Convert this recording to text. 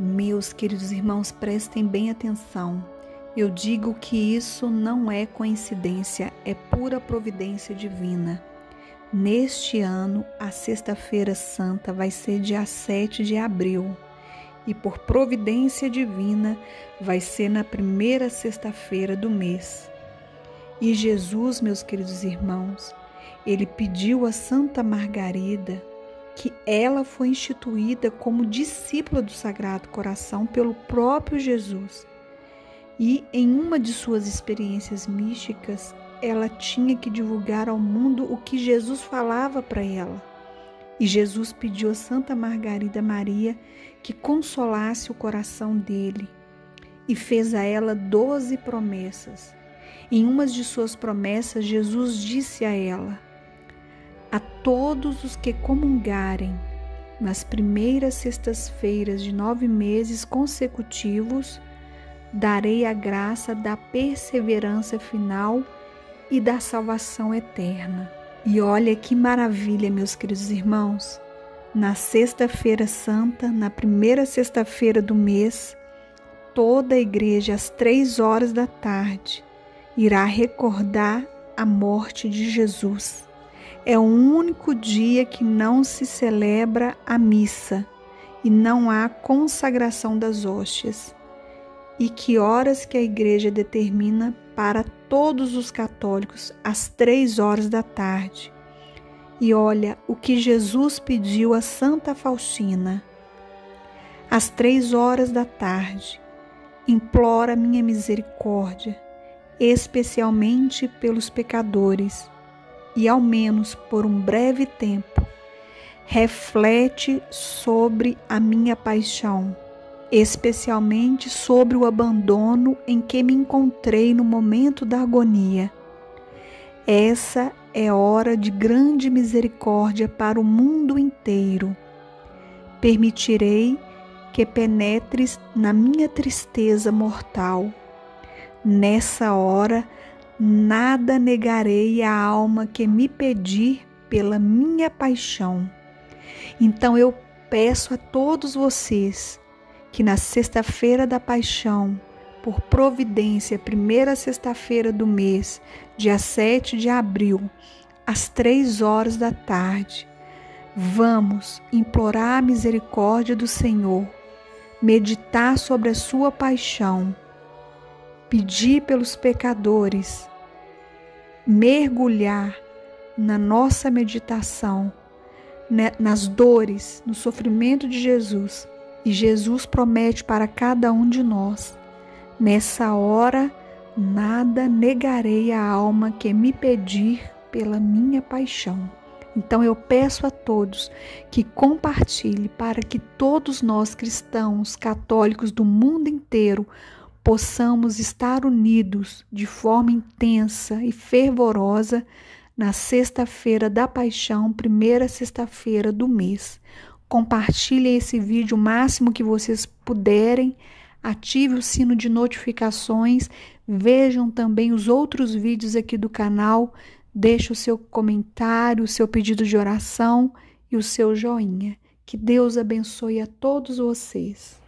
Meus queridos irmãos, prestem bem atenção. Eu digo que isso não é coincidência, é pura providência divina. Neste ano, a Sexta-feira Santa vai ser dia 7 de abril e, por providência divina, vai ser na primeira sexta-feira do mês. E Jesus, meus queridos irmãos, ele pediu a Santa Margarida que ela foi instituída como discípula do Sagrado Coração pelo próprio Jesus. E em uma de suas experiências místicas, ela tinha que divulgar ao mundo o que Jesus falava para ela. E Jesus pediu a Santa Margarida Maria que consolasse o coração dele e fez a ela 12 promessas. Em uma de suas promessas, Jesus disse a ela: a todos os que comungarem nas primeiras sextas-feiras de 9 meses consecutivos, darei a graça da perseverança final e da salvação eterna. E olha que maravilha, meus queridos irmãos. Na Sexta-feira Santa, na primeira sexta-feira do mês, toda a igreja às 3 horas da tarde irá recordar a morte de Jesus. É o único dia que não se celebra a missa e não há consagração das hóstias. E que horas que a igreja determina para todos os católicos às 3 horas da tarde. E olha o que Jesus pediu a Santa Faustina. Às 3 horas da tarde, implora minha misericórdia, especialmente pelos pecadores, e ao menos por um breve tempo, reflete sobre a minha paixão, especialmente sobre o abandono em que me encontrei no momento da agonia. Essa é hora de grande misericórdia para o mundo inteiro. Permitirei que penetres na minha tristeza mortal. Nessa hora, nada negarei à alma que me pedir pela minha paixão. Então eu peço a todos vocês que na Sexta-feira da Paixão, por providência, primeira sexta-feira do mês, dia 7 de abril, às 3 horas da tarde, vamos implorar a misericórdia do Senhor, meditar sobre a sua paixão, pedir pelos pecadores, mergulhar na nossa meditação, nas dores, no sofrimento de Jesus. E Jesus promete para cada um de nós: nessa hora, nada negarei à alma que me pedir pela minha paixão. Então eu peço a todos que compartilhem para que todos nós cristãos, católicos do mundo inteiro, possamos estar unidos de forma intensa e fervorosa na Sexta-feira da Paixão, primeira sexta-feira do mês. Compartilhem esse vídeo o máximo que vocês puderem, ative o sino de notificações, vejam também os outros vídeos aqui do canal, deixe o seu comentário, o seu pedido de oração e o seu joinha. Que Deus abençoe a todos vocês.